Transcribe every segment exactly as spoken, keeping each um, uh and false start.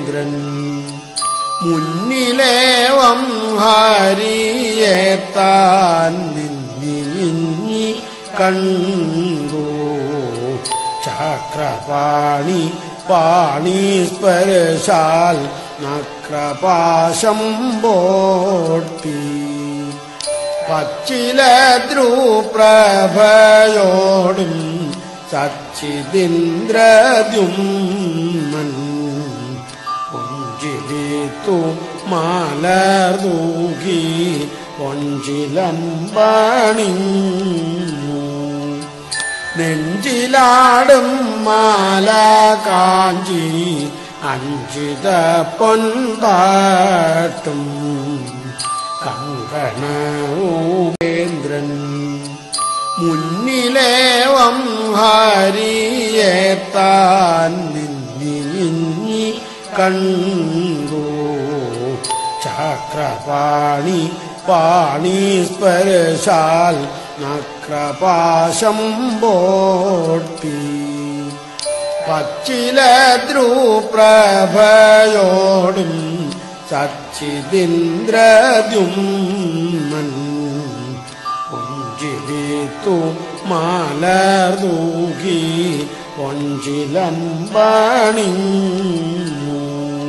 ഉപേന്ദ്രൻ മുന്നിലേവം ഹരിയെ താൻ നിന്നി കണ്ടു ചക്രപാണി പാണി സ്പർശാൽ നക്രപാശം ബോട്ടി പച്ചിലദ്രുപ്രഭയോടും സച്ചിദിന്ദ്രദ്യുമ്നൻ പുഞ്ചിരിത്തു മലർതൂകി പൊഞ്ചിലം പണിഞ്ഞു നെഞ്ചിലാടും മാല കാഞ്ചി അഞ്ചിത പൊൻപാട്ടും കങ്കണൂപേന്ദ്രൻ മുന്നിലേവം ഹരിയെ താൻ നിന്നി കണ്ടു ചക്രപാണി പാണി സ്പർശാൽ നക്രപാശം ബോട്ടി പച്ചിലദ്രുപ്രഭയോടും സച്ചിദിന്ദ്രദ്യുമ്നൻ പുഞ്ചിരിത്തു മലർതൂകി പൊഞ്ചിലം പണിഞ്ഞു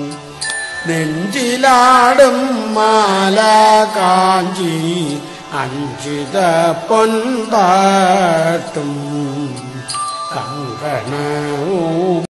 നെഞ്ചിലാടും മാല കാഞ്ചി അഞ്ചിത പൊൻപാട്ടും കങ്കണവും